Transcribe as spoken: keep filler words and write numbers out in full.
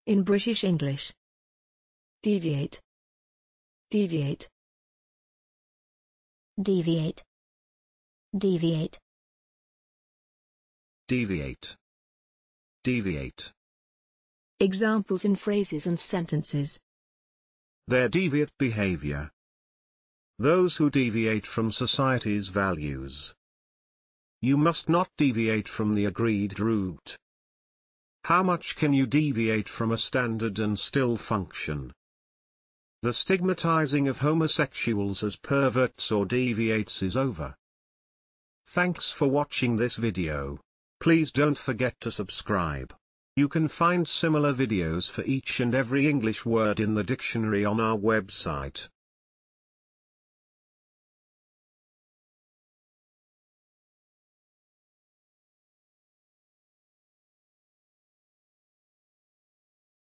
In British English. Deviate. Deviate. Deviate. Deviate. Deviate. Deviate. Examples in phrases and sentences. Their deviate behavior. Those who deviate from society's values. You must not deviate from the agreed route. How much can you deviate from a standard and still function? The stigmatizing of homosexuals as perverts or deviates is over. Thanks for watching this video. Please don't forget to subscribe. You can find similar videos for each and every English word in the dictionary on our website.